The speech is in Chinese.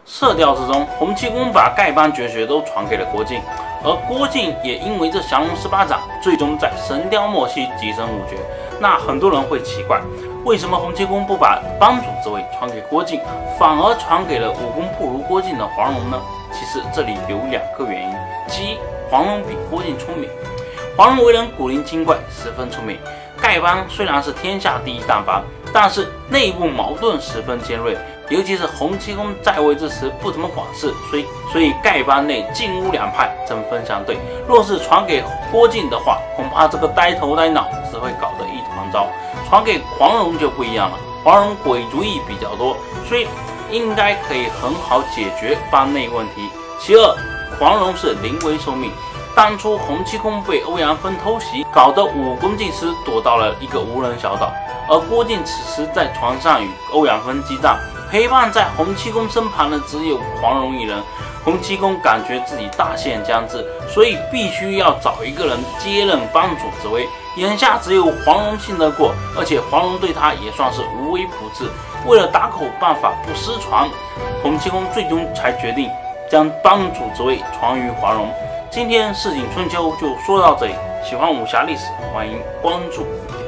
射雕之中，洪七公把丐帮绝学都传给了郭靖，而郭靖也因为这降龙18掌，最终在神雕末期跻身五绝。那很多人会奇怪，为什么洪七公不把帮主之位传给郭靖，反而传给了武功不如郭靖的黄蓉呢？其实这里有2个原因，其一，黄蓉比郭靖聪明。黄蓉为人古灵精怪，十分聪明。丐帮虽然是天下第一大帮，但是内部矛盾十分尖锐，尤其是洪七公在位之时不怎么管事，所以丐帮内劲乌两派针锋相对。若是传给郭靖的话，恐怕这个呆头呆脑只会搞得一团糟。传给黄蓉就不一样了，黄蓉鬼主意比较多，所以应该可以很好解决帮内问题。其二，黄蓉是临危受命。当初洪七公被欧阳锋偷袭，搞得武功尽失，躲到了一个无人小岛。而郭靖此时在船上与欧阳锋激战，陪伴在洪七公身旁的只有黄蓉一人。洪七公感觉自己大限将至，所以必须要找一个人接任帮主之位。眼下只有黄蓉信得过，而且黄蓉对他也算是无微不至。为了打口办法不失传，洪七公最终才决定将帮主之位传于黄蓉。今天市井春秋就说到这里，喜欢武侠历史，欢迎关注。